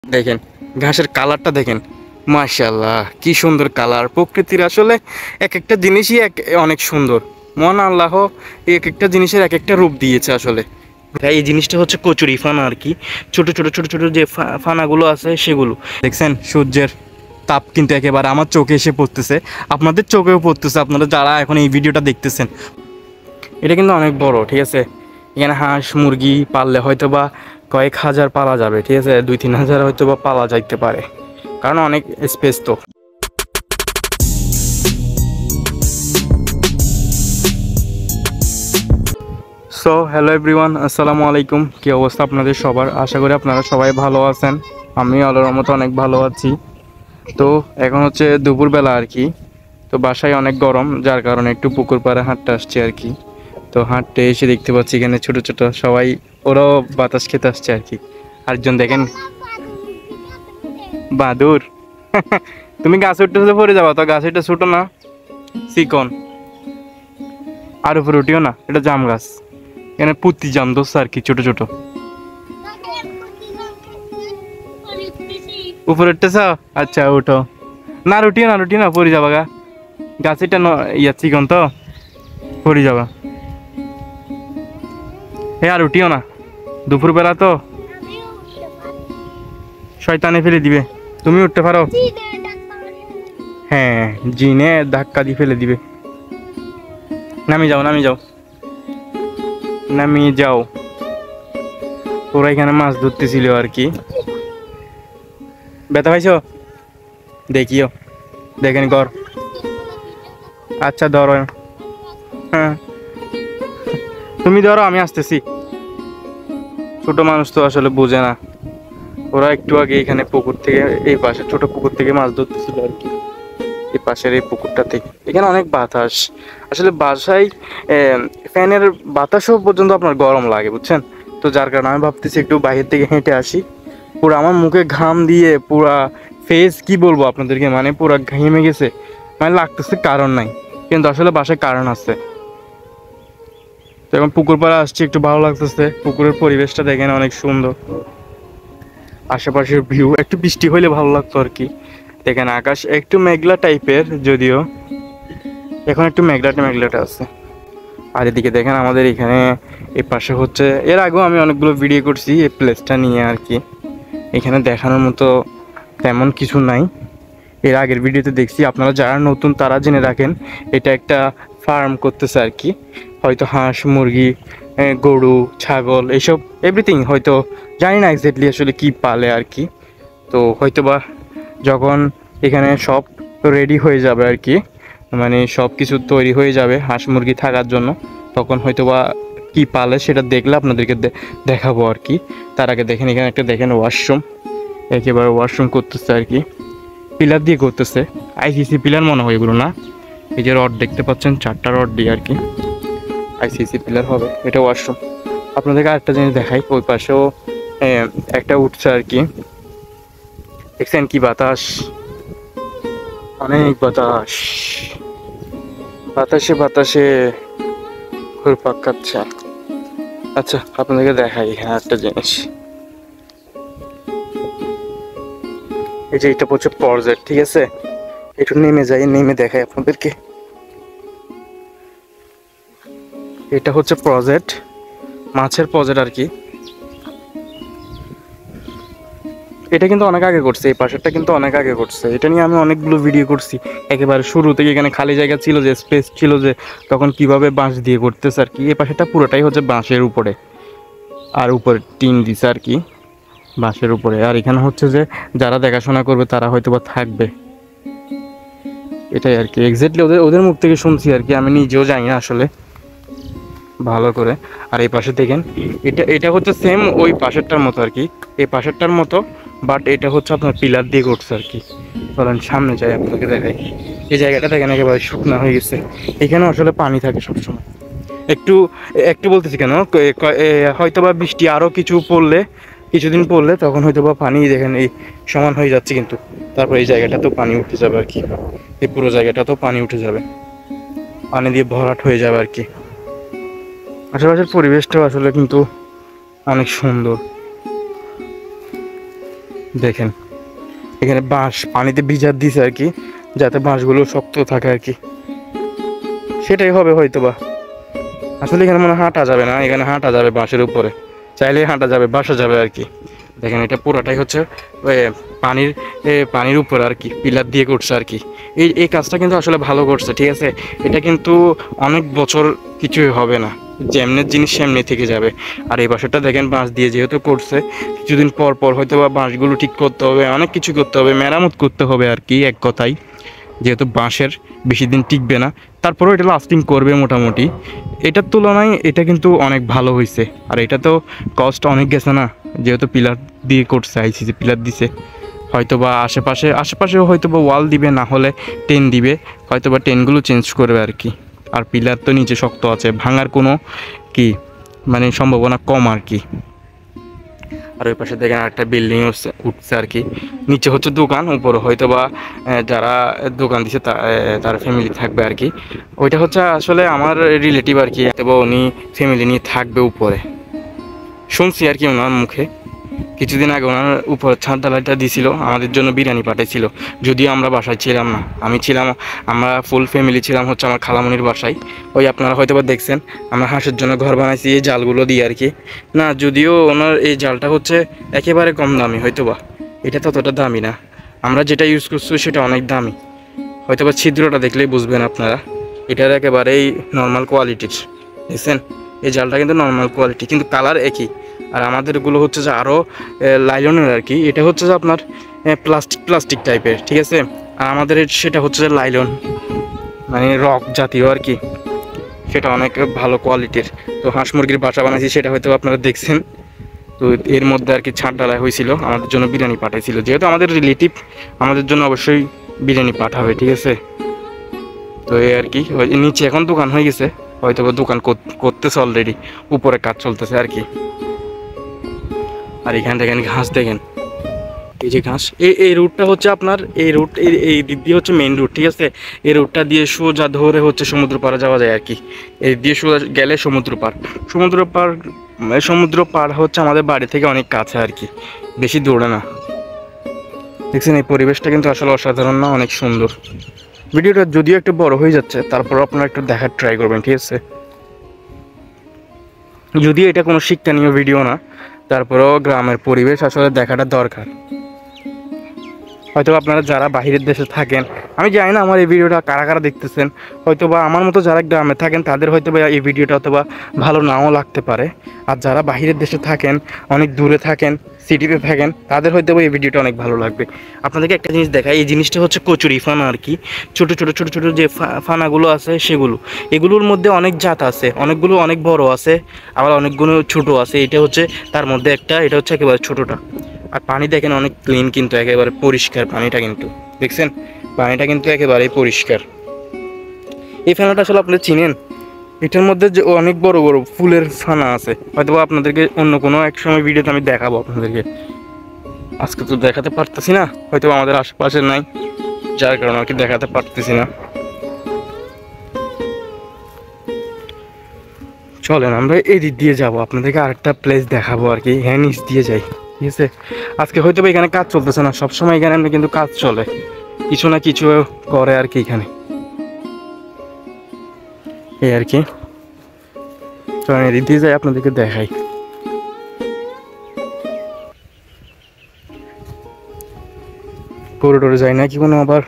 দেখেন ঘাসের কালারটা দেখেন, মাশাআল্লাহ কি সুন্দর কালার। প্রকৃতির আসলে এক একটা জিনিসই অনেক সুন্দর। মহান আল্লাহ এক একটা জিনিসের এক একটা রূপ দিয়েছে আসলে। এই জিনিসটা হচ্ছে কচুরি ফানা আর কি, ছোট ছোট ছোট ছোট যে ফানাগুলো আছে সেগুলো। দেখছেন সূর্যের তাপ কিন্তু একেবারে আমার চোখে এসে পড়তেছে, আপনাদের চোখেও পড়তেছে, আপনারা যারা এখন এই ভিডিওটা দেখতেছেন। এটা কিন্তু অনেক বড়, ঠিক আছে। এখানে হাঁস মুরগি পাললে হয়তো বা কয়েক হাজার পালা যাবে, ঠিক আছে, 2-3 হাজার হয়তো বা পালা যাইতে পারে, কারণ অনেক স্পেস তো। সো হ্যালো এভরিওয়ান, আসসালামু আলাইকুম। কী অবস্থা আপনাদের সবার? আশা করি আপনারা সবাই ভালো আছেন। আমি আল্লাহর রহমতে অনেক ভালো আছি। তো এখন হচ্ছে দুপুরবেলা আর কি। তো বাসায় অনেক গরম, যার কারণে একটু পুকুর পাড়ে হাঁটতে আসছি আর কি। তো হাঁটতে এসে দেখতে পাচ্ছি এখানে ছোট ছোট সবাই, ওরাও বাতাস খেতে আসছে আর কি। আরেকজন দেখেন বাদুর। তুমি গাছে উঠতে পড়ে যাবা তো, গাছ এটা ছোট না, চিকন, আর উপরে উঠিও না, এটা জাম গাছ। এখানে পুত্তি জাম ধরছে আর কি, ছোট ছোট। উপরে উঠতেছ? আচ্ছা উঠো। না উঠিও না, উঠিও না, পড়ে যাবা গা, গাছ এটা ইয়া চিকন তো, পড়ে যাবা। হে আর উঠিও না, দুপুরবেলা তো শয়তানে ফেলে দিবে। তুমি উঠতে পারো? হ্যাঁ, জিনে ধাক্কা দিয়ে ফেলে দিবে। নামি যাও, নামি যাও, নামিয়ে যাও। ওরা এখানে মাছ ধরতেছিল আর কি। ব্যথা পাইছো? দেখিও, দেখেন কর। আচ্ছা ধরো, হ্যাঁ তুমি ধরো, আমি আসতেছি। ছোট মানুষ তো আসলে বোঝে না। ওরা একটু আগে এখানে পুকুর থেকে, এই পাশে ছোট পুকুর থেকে মাছ ধরতেছিল আর কি, এই পাশের এই পুকুরটা থেকে। এখানে অনেক বাতাস, আসলে বাসায় ফ্যানের বাতাসও পর্যন্ত আপনার গরম লাগে, বুঝছেন। তো যার কারণে আমি ভাবতেছি একটু বাইরে থেকে হেঁটে আসি। পুরো আমার মুখে ঘাম দিয়ে পুরা ফেস, কি বলবো আপনাদেরকে, মানে পুরা ঘেমে গেছে, মানে লাগতেছে কারণ নাই, কিন্তু আসলে বাসায় কারণ আছে। তো এখন পুকুর পাড়ে আসছি, একটু ভালো লাগতেছে। পুকুরের পরিবেশটা দেখেন অনেক সুন্দর, আশেপাশের ভিউ। একটু বৃষ্টি হইলে ভালো লাগতো আর কি। দেখেন আকাশ একটু মেঘলা টাইপের, যদিও এখন একটু মেঘলাটা মেঘলাটা আছে। আর এদিকে দেখেন আমাদের এখানে এই পাশে হচ্ছে, এর আগেও আমি অনেকগুলো ভিডিও করছি এই প্লেসটা নিয়ে আর কি। এখানে দেখানোর মতো তেমন কিছু নাই। এর আগের ভিডিওতে দেখছি, আপনারা যারা নতুন তারা জেনে রাখেন, এটা একটা ফার্ম করতেছে আর কি। হয়তো হাঁস মুরগি, গরু ছাগল এইসব এভরিথিং, হয়তো জানি না এক্স্যাক্টলি আসলে কি পালে আর কি। তো হয়তো বা যখন এখানে সব রেডি হয়ে যাবে আর কি, মানে সব কিছু তৈরি হয়ে যাবে হাঁস মুরগি থাকার জন্য, তখন হয়তো বা কী পালে সেটা দেখলে আপনাদেরকে দেখাবো আর কি। তার আগে দেখেন এখানে একটা দেখেন ওয়াশরুম, একেবারে ওয়াশরুম করতেছে আর কি, পিলার দিয়ে করতেছে। আইসিসি পিলার মনে হয় এগুলো, না? এই যে রড দেখতে পাচ্ছেন, 4টা রড দিয়ে আর কি আইসিসি পিলার হবে। এটা ওয়াশরুম। আপনাদেরকে আরেকটা জিনিস দেখাই, ওই পাশেও একটা উঠছে আর কি। দেখছেন কি বাতাস, অনেক বাতাস, বাতাসে বাতাসে ঘুরপাক খাচ্ছে। আচ্ছা আপনাদেরকে দেখাই হ্যাঁ একটা জিনিস, এই যে এটা হচ্ছে প্রজেক্ট, ঠিক আছে। একটু নেমে যাই, নেমে দেখাই আপনাদেরকে। এটা হচ্ছে প্রজেক্ট, মাছের প্রজেক্ট আর কি। এটা কিন্তু অনেক আগে করছে, এই পাশেরটা কিন্তু অনেক আগে করছে। এটা নিয়ে আমি অনেকগুলো ভিডিও করছি, একেবারে শুরু থেকে। এখানে খালি জায়গা ছিল, যে স্পেস ছিল, যে তখন কিভাবে বাঁশ দিয়ে করতেছে আর কি। এই পাশেটা পুরোটাই হচ্ছে বাঁশের উপরে, আর উপরে টিন দিছে আর কি, বাঁশের উপরে। আর এখানে হচ্ছে যে যারা দেখাশোনা করবে তারা হয়তো বা থাকবে, এটাই আর কি। এক্স্যাক্টলি ওদের ওদের মুখ থেকে শুনছি আর কি, আমি নিজেও জানি না আসলে ভালো করে। আর এই পাশে দেখেন, এটা এটা হচ্ছে সেম ওই পাশেরটার মতো আর কি, এই পাশেরটার মতো, বাট এটা হচ্ছে আপনার পিলার দিয়ে করছে আর কি। চলেন সামনে যাই, আপনাকে দেখাই। এই জায়গাটা দেখেন একেবারে শুকনো হয়ে গেছে, এখানে আসলে পানি থাকে সবসময়। একটু একটু বলতেছি কেন, হয়তো বা বৃষ্টি আরও কিছু পড়লে, কিছুদিন পড়লে তখন হয়তো বা পানি দেখেন এই সমান হয়ে যাচ্ছে, কিন্তু তারপর এই জায়গাটা তো পানি উঠে যাবে আর কি, এই পুরো জায়গাটা তো পানি উঠে যাবে, পানি দিয়ে ভরাট হয়ে যাবে আর কি। আশেপাশের পরিবেশটাও আসলে কিন্তু অনেক সুন্দর। দেখেন এখানে বাঁশ পানিতে ভিজার দিছে আর কি, যাতে বাঁশগুলো শক্ত থাকে আর কি, সেটাই হবে হয়তো বা। আসলে এখানে মনে হাঁটা যাবে না, এখানে হাঁটা যাবে বাঁশের উপরে, চাইলে হাঁটা যাবে, বাসা যাবে আর কি। দেখেন এটা পুরোটাই হচ্ছে পানির পানির উপরে আর কি পিলার দিয়ে করছে আর কি। এই কাজটা কিন্তু আসলে ভালো করছে, ঠিক আছে। এটা কিন্তু অনেক বছর কিছুই হবে না, যেমনের জিনিস সেমনি থেকে যাবে। আর এই বাসাটা দেখেন বাঁশ দিয়ে যেহেতু করছে, কিছুদিন পর পর হয়তো বা বাঁশগুলো ঠিক করতে হবে, অনেক কিছু করতে হবে, মেরামত করতে হবে আর কি এক কথায়। যেহেতু বাঁশের বেশি দিন টিকবে না, তারপরেও এটা লাস্টিং করবে মোটামুটি। এটার তুলনায় এটা কিন্তু অনেক ভালো হয়েছে। আর এটা তো কস্ট অনেক গেছে না, যেহেতু পিলার দিয়ে করছে, আইসিসি পিলার দিছে। হয়তো বা আশেপাশেও হয়তো বা ওয়াল দিবে, না হলে টেন দিবে, হয়তো বা টেনগুলো চেঞ্জ করবে আর কি। আর পিলার তো নিচে শক্ত আছে, ভাঙার কোনো কি মানে সম্ভাবনা কম আর কি। আর ওই পাশে দেখেন একটা বিল্ডিং উঠছে আর কি, নিচে হচ্ছে দোকান, উপরে হয়তো বা যারা দোকান দিছে তার ফ্যামিলি থাকবে আর কি। ওইটা হচ্ছে আসলে আমার রিলেটিভ আর কি, তবে উনি ফ্যামিলি নিয়ে থাকবে উপরে, শুনছি আর কি ওনার মুখে। কিছুদিন আগে ওনার উপর ছাদ ঢালাইটা দিছিল, আমাদের জন্য বিরিয়ানি পাঠাইছিল, যদিও আমরা বাসায় ছিলাম না। আমি ছিলাম, আমরা ফুল ফ্যামিলি ছিলাম হচ্ছে আমার খালামণির বাসায়। ওই আপনারা হয়তো বা দেখছেন আমরা হাঁসের জন্য ঘর বানাইছি এই জালগুলো দিয়ে আর কি। না, যদিও ওনার এই জালটা হচ্ছে একেবারে কম দামি, হয়তো বা এটা ততটা দামি না, আমরা যেটা ইউজ করছি সেটা অনেক দামি। হয়তো বা ছিদ্রটা দেখলেই বুঝবেন আপনারা, এটার একেবারেই নর্মাল কোয়ালিটির। দেখছেন এই জালটা কিন্তু নর্মাল কোয়ালিটি, কিন্তু কালার একই। আর আমাদেরগুলো হচ্ছে যে আরও লাইলনের আর কি, এটা হচ্ছে যে আপনার প্লাস্টিক টাইপের, ঠিক আছে। আর আমাদের সেটা হচ্ছে যে লাইলন, মানে রক জাতীয় আর কি, সেটা অনেক ভালো কোয়ালিটির। তো হাঁস মুরগির বাসা বানাইছি, সেটা হয়তো আপনারা দেখছেন। তো এর মধ্যে আর কি ছাদ ঢালাই হয়েছিল, আমাদের জন্য বিরিয়ানি পাঠাইছিল, যেহেতু আমাদের রিলেটিভ আমাদের জন্য অবশ্যই বিরিয়ানি পাঠাবে, ঠিক আছে। তো এই আর কি, নিচে এখন দোকান হয়ে গেছে, হয়তো দোকান করতেছে অলরেডি, উপরে কাজ চলতেছে আর কি। আর এখানে দেখেন ঘাস, দেখেন এই যে ঘাস, এই রুটটা হচ্ছে আপনার, এই রুট এই দিক দিয়ে হচ্ছে মেইন রুট, ঠিক আছে। এই রুটটা দিয়ে সোজা ধরে হচ্ছে সমুদ্র পাড়ে যাওয়া যায় আর কি। এই দিয়ে সোজা গেলে সমুদ্র পার হচ্ছে আমাদের বাড়ি থেকে অনেক কাছে আর কি, বেশি দূরে না। দেখছেন এই পরিবেশটা কিন্তু আসলে অসাধারণ না, অনেক সুন্দর। ভিডিওটা যদিও একটু বড় হয়ে যাচ্ছে, তারপর আপনারা একটু দেখার ট্রাই করবেন, ঠিক আছে। যদিও এটা কোনো শিক্ষণীয় ভিডিও না, তারপরেও গ্রামের পরিবেশ আসলে দেখাটা দরকার। হয়তো আপনারা যারা বাহিরের দেশে থাকেন, আমি জানি না আমার এই ভিডিওটা কারা কারা দেখতেছেন, হয়তো বা আমার মতো যারা গ্রামে থাকেন তাদের হয়তো বা এই ভিডিওটা হয়তো বা ভালো নাও লাগতে পারে। আর যারা বাহিরের দেশে থাকেন, অনেক দূরে থাকেন, সিটিতে থাকেন, তাদের হয়তো বা এই ভিডিওটা অনেক ভালো লাগবে। আপনাদেরকে একটা জিনিস দেখাই, এই জিনিসটা হচ্ছে কচুরি ফানা আর কি, ছোটো ছোটো ছোটো ছোটো যে ফানাগুলো আছে সেগুলো, এগুলোর মধ্যে অনেক জাত আছে, অনেকগুলো অনেক বড় আছে, আবার অনেকগুলো ছোটো আছে। এটা হচ্ছে তার মধ্যে একটা, এটা হচ্ছে একেবারে ছোটোটা। আর পানি দেখেন অনেক ক্লিন, কিন্তু একেবারে পরিষ্কার পানিটা, কিন্তু দেখছেন পানিটা কিন্তু একেবারেই পরিষ্কার। এই ফেনাটা আসলে আপনারা চিনেন, এটার মধ্যে যে অনেক বড় বড় ফুলের ফানা আছে, হয়তো আপনাদেরকে অন্য কোনো এক সময় ভিডিওতে আমি দেখাবো আপনাদেরকে। আজকে তো দেখাতে পারতেছি না, হয়তো আমাদের আশেপাশে নাই, যার কারণে আর কি দেখাতে পারতেছি না। চলেন আমরা এই দিক দিয়ে যাবো, আপনাদেরকে আরেকটা প্লেস দেখাবো আর কি, হ্যাঁ নিচ দিয়ে যাই, ঠিক আছে। আজকে হয়তো এখানে কাজ চলতেছে না, সবসময় এখানে আমরা কিন্তু কাজ চলে, কিছু না কিছু করে আর কি এখানে, এই আর কি। চলেন এদিক দিয়ে যাই, আপনাদেরকে দেখাই। করিডোরে যাই না কি কোনো আবার,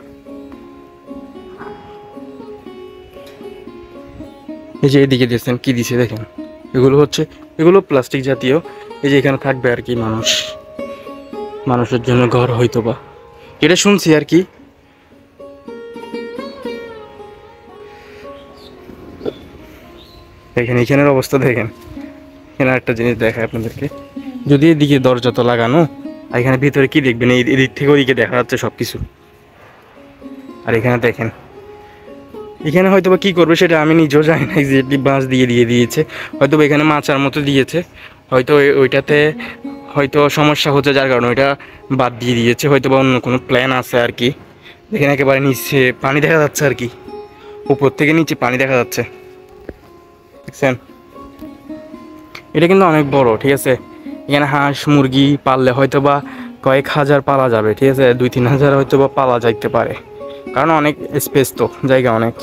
এই যে এদিকে দিয়েছেন কি দিছে দেখেন, এগুলো প্লাস্টিক জাতীয়। এই যে এখানে থাকবে আর কি মানুষের জন্য ঘর হয়তো বা, এটা শুনছি আর কি। দেখেন এখানের অবস্থা দেখেন, এখানে একটা জিনিস দেখায় আপনাদেরকে, যদি এদিকে দরজা তো লাগানো, আর এখানে ভিতরে কি দেখবেন, এই এদিক থেকে ওইদিকে দেখা যাচ্ছে সব কিছু। আর এখানে দেখেন, এখানে হয়তো বা কী করবে সেটা আমি নিজেও জানি না, এক্স্যাক্টলি বাঁশ দিয়ে দিয়েছে, হয়তো এখানে মাচার মতো দিয়েছে, হয়তো ওইটাতে হয়তো সমস্যা হচ্ছে, যার কারণে ওইটা বাদ দিয়ে দিয়েছে, হয়তো বা অন্য কোনো প্ল্যান আছে আর কি। দেখেন একেবারে নিচে পানি দেখা যাচ্ছে আর কি, উপর থেকে নিচে পানি দেখা যাচ্ছে, দেখছেন। এটা কিন্তু অনেক বড়, ঠিক আছে। এখানে হাঁস মুরগি পাললে হয়তো বা কয়েক হাজার পালা যাবে, ঠিক আছে, 2-3 হাজার হয়তো বা পালা যাইতে পারে, কারণ অনেক স্পেস, তো জায়গা অনেক।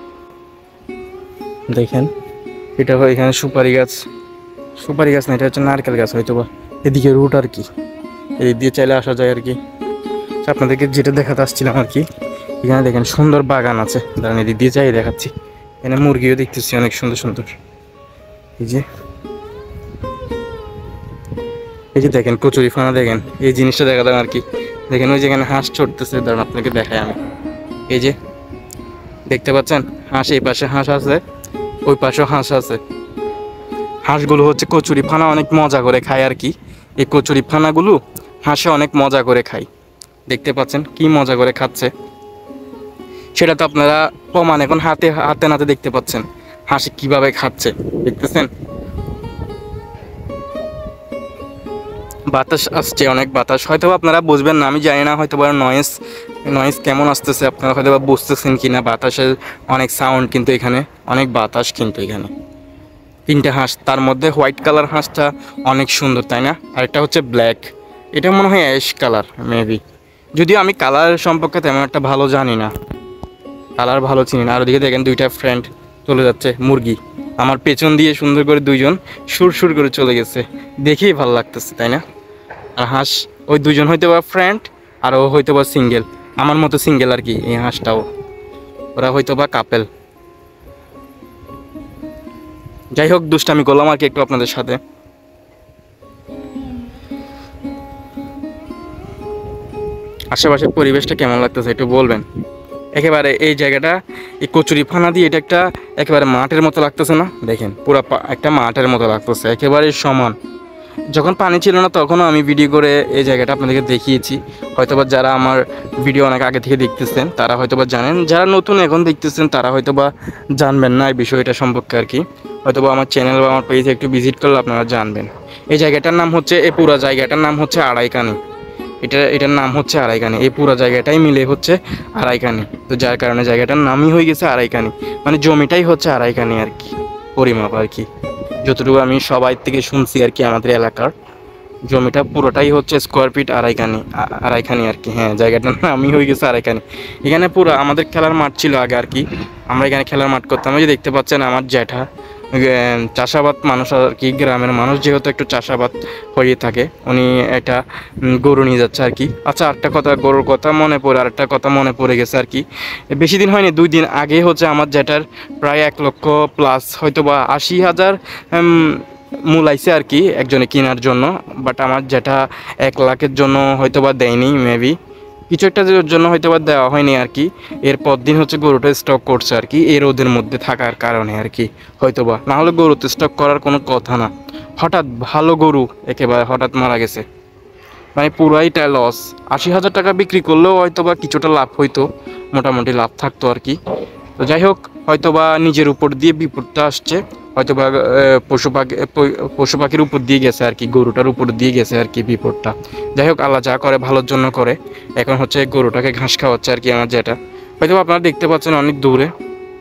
দেখেন এটা হয় এখানে সুপারি গাছ, সুপারি গাছ না, এটা হচ্ছে নারকেল গাছ হয়তো বা। এদিকে রুট আর কি, এই দিয়ে চাইলে আসা যায় আর কি। আপনাদেরকে যেটা দেখাতে আসছিলাম আর কি, এখানে দেখেন সুন্দর বাগান আছে, দাঁড়ান এদিক দিয়ে যাই দেখাচ্ছি। এখানে মুরগিও দেখতেছি অনেক সুন্দর সুন্দর। এই যে দেখেন কচুরি ফানা, দেখেন এই জিনিসটা দেখাতাম আর কি। দেখেন ওই যেখানে হাঁস চড়তেছে, দাঁড়ান আপনাকে দেখাই আমি। এই যে দেখতে পাচ্ছেন হাঁস, এই পাশে হাঁস আছে, ওই পাশেও হাঁস আছে। হাঁসগুলো হচ্ছে কচুরি ফানা অনেক মজা করে খায় আর কি। এই কচুরি ফানাগুলো হাঁসে অনেক মজা করে খায়, দেখতে পাচ্ছেন কি মজা করে খাচ্ছে, সেটা তো আপনারা প্রমাণ এখন হাতে হাতে নাতে দেখতে পাচ্ছেন হাঁসে কিভাবে খাচ্ছে, দেখতেছেন। বাতাস আসছে, অনেক বাতাস, হয়তো আপনারা বুঝবেন না, আমি জানি না, হয়তো নয়েজ কেমন আসতেছে, আপনারা হয়তো বুঝতেছেন কিনা। বাতাসের অনেক সাউন্ড, কিন্তু এখানে অনেক বাতাস, কিন্তু এখানে 3টে হাঁস, তার মধ্যে হোয়াইট কালার হাঁসটা অনেক সুন্দর, তাই না? আরেকটা হচ্ছে ব্ল্যাক, এটা মনে হয় অ্যাশ কালার মেবি, যদিও আমি কালার সম্পর্কে তেমন একটা ভালো জানি না, কালার ভালো চিনি না। আর ওদিকে দেখেন 2টা ফ্রেন্ড চলে যাচ্ছে, মুরগি আমার পেছন দিয়ে সুন্দর করে 2জন সুর করে চলে গেছে, দেখেই ভালো লাগতেছে, তাই না? আর হাঁস ওই 2জন হয়তো বা ফ্রেন্ড, আর ও হয়তো বা সিঙ্গেল, আমার মতো সিঙ্গেল আর কি। এই হাঁসটাও, ওরা হয়তো বা কাপেল। যাই হোক, দুষ্টামি করলাম আর কি একটু আপনাদের সাথে। আশেপাশের পরিবেশটা কেমন লাগতেছে একটু বলবেন। একেবারে এই জায়গাটা, এই কচুরি ফানা দিয়ে এটা একটা একেবারে মাঠের মতো লাগতেছে না? দেখেন পুরো একটা মাঠের মতো লাগতেছে, একেবারে সমান। যখন পানি ছিল না তখনও আমি ভিডিও করে এই জায়গাটা আপনাদেরকে দেখিয়েছি, হয়তোবা যারা আমার ভিডিও অনেক আগে থেকে দেখতেছেন তারা হয়তোবা জানেন, যারা নতুন এখন দেখতেছেন তারা হয়তোবা জানবেন না এই বিষয়টা সম্পর্কে আর কি। হয়তোবা আমার চ্যানেল বা আমার পেজে একটু ভিজিট করলে আপনারা জানবেন। এই জায়গাটার নাম হচ্ছে, এই পুরো জায়গাটার নাম হচ্ছে আড়াইকানি। এটার নাম হচ্ছে আড়াইকানি, এই পুরো জায়গাটাই মিলে হচ্ছে আড়াইকানি। তো যার কারণে জায়গাটার নামই হয়ে গেছে আড়াইকানি, মানে জমিটাই হচ্ছে আড়াইকানি আর কি, পরিমাপ আর কি, যতটুকু আমি সবাই থেকে শুনছি আর কি। আমাদের এলাকার জমিটা পুরোটাই হচ্ছে স্কোয়ার ফিট আড়াইখানি আর কি। হ্যাঁ, জায়গাটার নামই হয়ে গেছে আড়াইখানি। এখানে পুরো আমাদের খেলার মাঠ ছিল আগে আর কি, আমরা এখানে খেলার মাঠ করতাম। ওই যে দেখতে পাচ্ছেন আমার জ্যাঠা চাষাবাদ মানুষ আর কি, গ্রামের মানুষ যেহেতু একটু চাষাবাদ হয়ে থাকে, উনি একটা গরু নিয়ে যাচ্ছে আর কি। আচ্ছা, আরেকটা কথা, গরুর কথা মনে পড়ে, আরেকটা কথা মনে পড়ে গেছে আর কি। বেশি দিন হয়নি, 2 দিন আগে হচ্ছে আমার জ্যাঠার প্রায় 1 লক্ষ প্লাস, হয়তো বা 80,000 মূল আইছে আর কি একজনে কেনার জন্য। বাট আমার যেটা 1 লাখের জন্য হয়তো বা দেয়নি, মেবি কিছু একটা জন্য হয়তো বা দেওয়া হয়নি আর কি। এরপর দিন হচ্ছে গরুটা স্টক করছে আর কি, এই রোদের মধ্যে থাকার কারণে আর কি, হয়তো বা না হলে গরুতে স্টক করার কোনো কথা না। হঠাৎ ভালো গরু একেবারে হঠাৎ মারা গেছে, মানে পুরাইটা লস। 80,000 টাকা বিক্রি করলেও হয়তো বা কিছুটা লাভ হইতো, মোটামুটি লাভ থাকতো আর কি। তো যাই হোক, হয়তো বা নিজের উপর দিয়ে বিপদটা আসছে, হয়তো বা পশু পাখির উপর দিয়ে গেছে আর কি, গরুটার উপর দিয়ে গেছে আর কি বিপদটা। যাই হোক, আল্লাহ যা করে ভালোর জন্য করে। এখন হচ্ছে গরুটাকে ঘাস খাওয়াচ্ছে আর কি আমার যেটা, হয়তো আপনারা দেখতে পাচ্ছেন অনেক দূরে,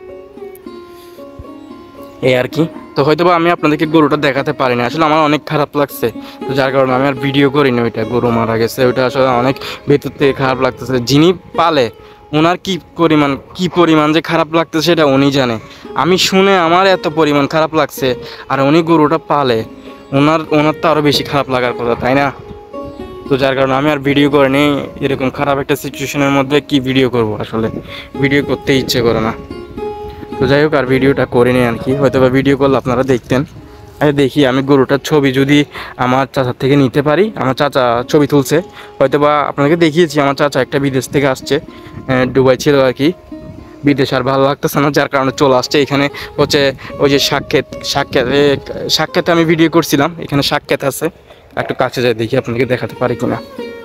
এই আর কি। তো হয়তো বা আমি আপনাদেরকে গরুটা দেখাতে পারিনি, আসলে আমার অনেক খারাপ লাগছে, তো যার কারণে আমি আর ভিডিও করিনি। ওইটা গরু মারা গেছে, ওইটা আসলে অনেক ভেতর থেকে খারাপ লাগতেছে। যিনি পালে ওনার কি পরিমাণ যে খারাপ লাগতেছে সেটা উনি জানে। আমি শুনে আমার এত পরিমাণ খারাপ লাগছে, আর উনি গরুটা পালে, ওনার তো আরও বেশি খারাপ লাগার কথা, তাই না? তো যার কারণে আমি আর ভিডিও করিনি। এরকম খারাপ একটা সিচুয়েশনের মধ্যে কি ভিডিও করব, আসলে ভিডিও করতে ইচ্ছে করে না। তো যাই হোক, আর ভিডিওটা করে নিই আর কি, হয়তো বা ভিডিও করলে আপনারা দেখতেন। দেখি আমি গরুটার ছবি যদি আমার চাচার থেকে নিতে পারি। আমার চাচা ছবি তুলছে, হয়তো বা আপনাদেরকে দেখিয়েছি। আমার চাচা একটা বিদেশ থেকে আসছে, দুবাই ছিল আর কি, বিদেশ আর ভালো লাগতেছে না, যার কারণে চলে আসছে। এখানে হচ্ছে ওই যে সাক্ষাতে আমি ভিডিও করছিলাম, এখানে সাক্ষাৎ আছে, একটু কাছে যাই দেখি আপনাদেরকে দেখাতে পারি কিনা।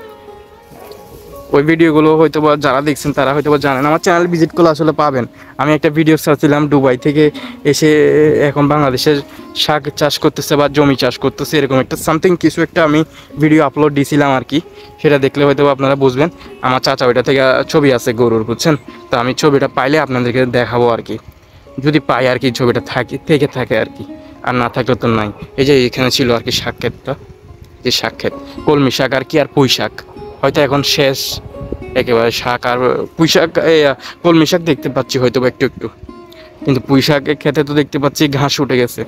ওই ভিডিওগুলো হয়তো বা যারা দেখছেন তারা হয়তো বা জানেন, আমার চ্যানেল ভিজিট করলে আসলে পাবেন। আমি একটা ভিডিও ছাড়ছিলাম, দুবাই থেকে এসে এখন বাংলাদেশের শাক চাষ করতেছে বা জমি চাষ করতেছে, এরকম একটা সামথিং কিছু একটা আমি ভিডিও আপলোড দিয়েছিলাম আর কি। সেটা দেখলে হয়তো আপনারা বুঝবেন। আমার চাচা ওইটা থেকে ছবি আছে গরুর, বুঝছেন? তো আমি ছবিটা পাইলে আপনাদেরকে দেখাবো আর কি, যদি পাই আর কি, ছবিটা থাকে আর কি, আর না থাকলে তো নাই। এই যে এখানে ছিল আর কি সাক্ষাৎটা, যে শাক ক্ষেত, কলমি শাক আর কি, আর পুঁই শাক হয়তো এখন শেষ একেবারে শাক, আর পুঁই শাক কলমি শাক দেখতে পাচ্ছি হয়তো একটু একটু, কিন্তু পুঁই শাকের ক্ষেতে তো দেখতে পাচ্ছি ঘাস উঠে গেছে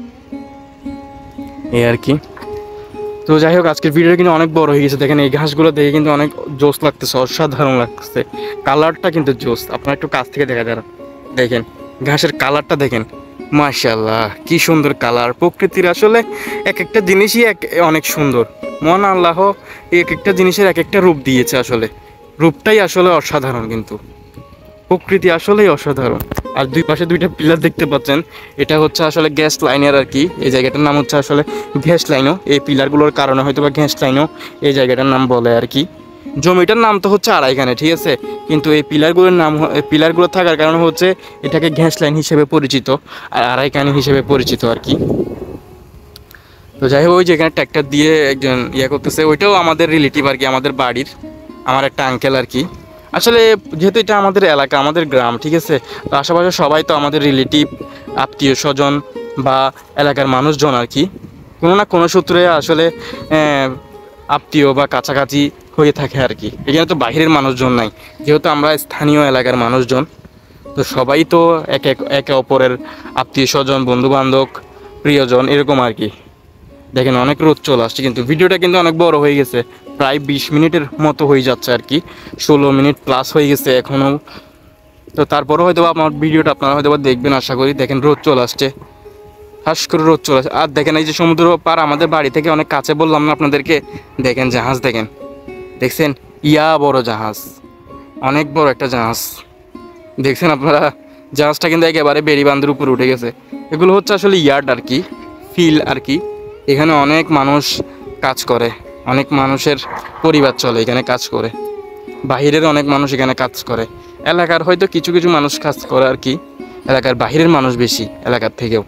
এই আর কি। তো যাই হোক, আজকের ভিডিওটা কিন্তু অনেক বড় হয়ে গেছে। দেখেন এই ঘাসগুলো দেখে কিন্তু অনেক জোস লাগতেছে, অসাধারণ লাগতেছে, কালারটা কিন্তু জোস। আপনারা একটু কাছ থেকে দেখা যারা দেখেন ঘাসের কালারটা দেখেন, মাশাআল্লাহ কি সুন্দর কালার। প্রকৃতির আসলে এক একটা জিনিসই অনেক সুন্দর, মহান আল্লাহ এক একটা জিনিসের এক একটা রূপ দিয়েছে, আসলে রূপটাই আসলে অসাধারণ, কিন্তু প্রকৃতি আসলেই অসাধারণ। আর দুই পাশে দুইটা পিলার দেখতে পাচ্ছেন, এটা হচ্ছে আসলে গ্যাস লাইনের আর কি, এই জায়গাটার নাম হচ্ছে আসলে গ্যাস লাইনও, এই পিলারগুলোর কারণে হয়তো বা গ্যাস লাইনও এই জায়গাটার নাম বলে আর কি। জমিটার নাম তো হচ্ছে আড়াইখানে, ঠিক আছে, কিন্তু এই পিলারগুলোর নাম, পিলারগুলো থাকার কারণে হচ্ছে এটাকে গ্যাস লাইন হিসেবে পরিচিত আর আড়াইখানি হিসেবে পরিচিত আর কি। তো যাই হোক, ওই যেখানে ট্র্যাক্টর দিয়ে একজন করতেছে, ওইটাও আমাদের রিলেটিভ আর কি, আমাদের বাড়ির আমার একটা আঙ্কেল আর কি। আসলে যেহেতু এটা আমাদের এলাকা, আমাদের গ্রাম, ঠিক আছে, তো আশেপাশে সবাই তো আমাদের রিলেটিভ, আত্মীয় স্বজন বা এলাকার মানুষজন আর কি, কোনো না কোনো সূত্রে আসলে আত্মীয় বা কাছাকাছি হয়ে থাকে আর কি। এখানে তো বাইরের মানুষজন নাই, যেহেতু আমরা স্থানীয় এলাকার মানুষজন, তো সবাই তো একে অপরের আত্মীয় স্বজন, বন্ধুবান্ধব, প্রিয়জন এরকম আর কি। দেখেন অনেক রোদ চলে আসছে, কিন্তু ভিডিওটা কিন্তু অনেক বড় হয়ে গেছে, প্রায় 20 মিনিটের মতো হয়ে যাচ্ছে আর কি, 16 মিনিট প্লাস হয়ে গেছে এখনও। তো তারপরেও হয়তো আমার ভিডিওটা আপনারা হয়তো দেখবেন আশা করি। দেখেন রোদ চলে আসছে, হাস করে রোদ চলে আসছে। আর দেখেন এই যে সমুদ্র পার আমাদের বাড়ি থেকে অনেক কাছে, বললাম না আপনাদেরকে। দেখেন জাহাজ, দেখেন দেখছেন, বড় জাহাজ, অনেক বড় একটা জাহাজ দেখছেন আপনারা। জাহাজটা কিন্তু একেবারে বেড়িবাঁধের উপরে উঠে গেছে। এগুলো হচ্ছে আসলে ইয়ার্ড আর কি, ফিল আর কি। এখানে অনেক মানুষ কাজ করে, অনেক মানুষের পরিবার চলে এখানে কাজ করে, বাহিরের অনেক মানুষ এখানে কাজ করে। এলাকার হয়তো কিছু কিছু মানুষ কাজ করে আর কি, এলাকার বাহিরের মানুষ বেশি এলাকার থেকেও।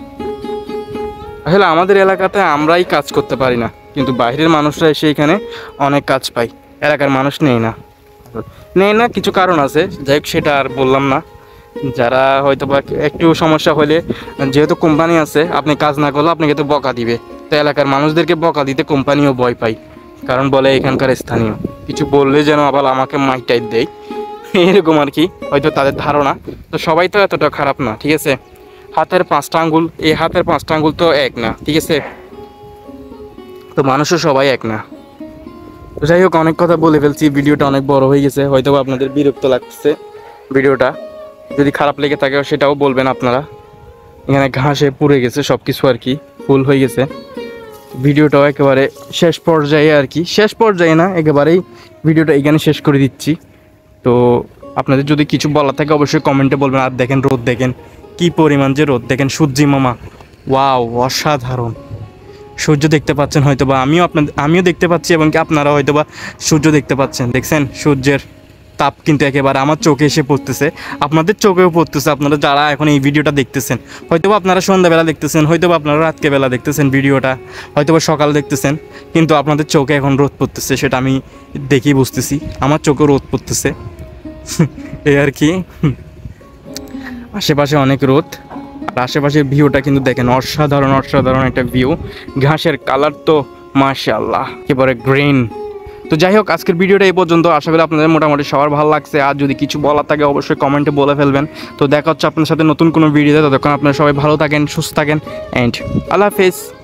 আসলে আমাদের এলাকাতে আমরাই কাজ করতে পারি না, কিন্তু বাইরের মানুষরা এসে এখানে অনেক কাজ পায়, এলাকার মানুষ নেয় না, কিছু কারণ আছে, যাই হোক সেটা আর বললাম না। যারা হয়তো বা একটু সমস্যা হলে, যেহেতু কোম্পানি আছে, আপনি কাজ না করলে আপনাকে তো বকা দিবে, তো এলাকার মানুষদেরকে বকা দিতে কোম্পানিও ভয় পায়, কারণ বলে এখানকার স্থানীয়, কিছু বললে যেন আবার আমাকে মাইক টাইট দেয়, এরকম আর কি হয়তো তাদের ধারণা। তো সবাই তো এতটা খারাপ না, ঠিক আছে। হাতের 5টা আঙ্গুল, এই হাতের 5টা আঙ্গুল তো এক না, ঠিক আছে, তো মানুষও সবাই এক না। তো যাই হোক, অনেক কথা বলে ফেলছি, ভিডিওটা অনেক বড় হয়ে গেছে, হয়তো আপনাদের বিরক্ত লাগছে ভিডিওটা, যদি খারাপ লেগে থাকে সেটাও বলবেন আপনারা। এখানে ঘাসে পুড়ে গেছে সব কিছু আর কি, ফুল হয়ে গেছে। ভিডিওটাও একেবারে শেষ পর্যায়ে আর কি, শেষ পর্যায়ে না, একেবারেই ভিডিওটা এখানে শেষ করে দিচ্ছি। তো আপনাদের যদি কিছু বলা থাকে অবশ্যই কমেন্টে বলবেন। আর দেখেন রোদ, দেখেন কি পরিমাণ যে রোদ, দেখেন সূর্যি মামা, ওয়াও অসাধারণ। সূর্য দেখতে পাচ্ছেন হয়তো বা, আমিও দেখতে পাচ্ছি, এবং কি আপনারা হয়তো বা সূর্য দেখতে পাচ্ছেন। দেখছেন সূর্যের তাপ কিন্তু একেবারে আমার চোখে এসে পড়তেছে, আপনাদের চোখেও পড়তেছে। আপনারা যারা এখন এই ভিডিওটা দেখতেছেন, হয়তো বা আপনারা সন্ধ্যাবেলা দেখতেছেন, হয়তো বা আপনারা রাতকে বেলা দেখতেছেন ভিডিওটা, হয়তো বা সকাল দেখতেছেন, কিন্তু আপনাদের চোখে এখন রোদ পড়তেছে, সেটা আমি দেখেই বুঝতেছি, আমার চোখে রোদ পড়তেছে এই আর কি। আশেপাশে অনেক রোদ, আর আশেপাশের ভিউটা কিন্তু দেখেন অসাধারণ একটা ভিউ। ঘাসের কালার তো মাশাআল্লাহ একেবারে গ্রিন। তো যাই হোক, আজকের ভিডিওটা এই পর্যন্ত। আশা করি আপনাদের মোটামুটি সবার ভালো লাগছে। আর যদি কিছু বলার থাকে অবশ্যই কমেন্টে বলে ফেলবেন। তো দেখা হচ্ছে আপনার সাথে নতুন কোনো ভিডিওতে। ততক্ষণ আপনারা সবাই ভালো থাকেন, সুস্থ থাকেন, অ্যান্ড আল্লাহ হাফেজ।